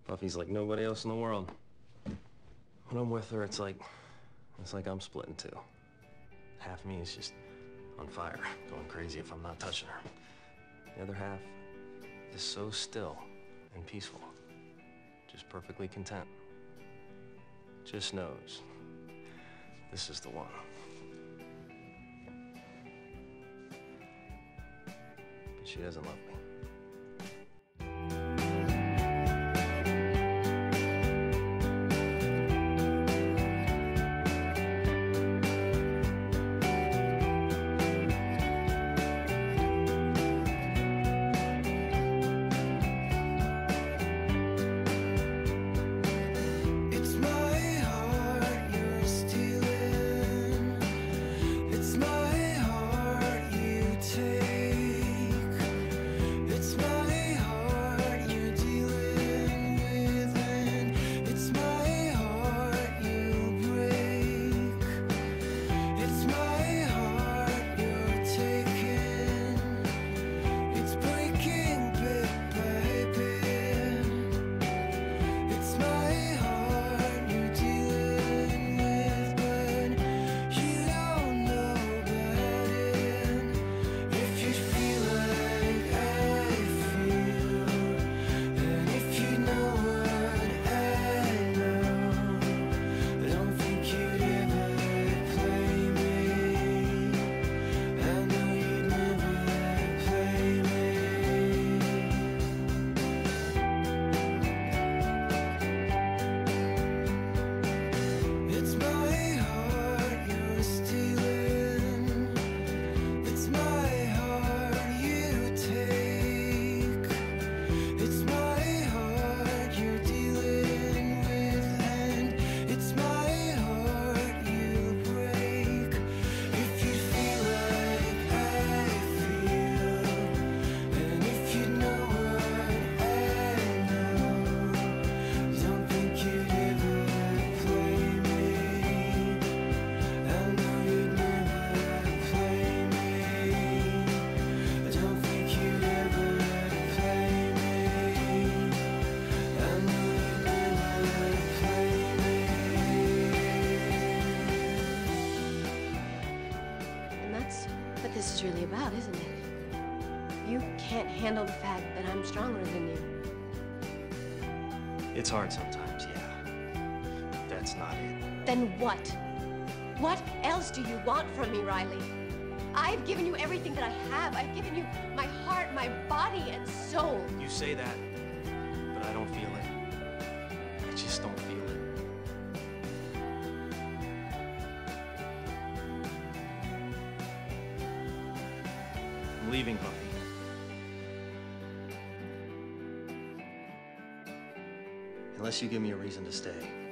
Buffy's like nobody else in the world. When I'm with her, it's like I'm split in two. Half me is just on fire, going crazy if I'm not touching her. The other half is so still and peaceful, just perfectly content. Just knows this is the one. But she doesn't love me. What this is really about, isn't it? You can't handle the fact that I'm stronger than you. It's hard sometimes, yeah. That's not it. Then what? What else do you want from me, Riley? I've given you everything that I have. I've given you my heart, my body, and soul. You say that, but I don't feel it. I just don't feel it. I'm leaving, Buffy. Unless you give me a reason to stay.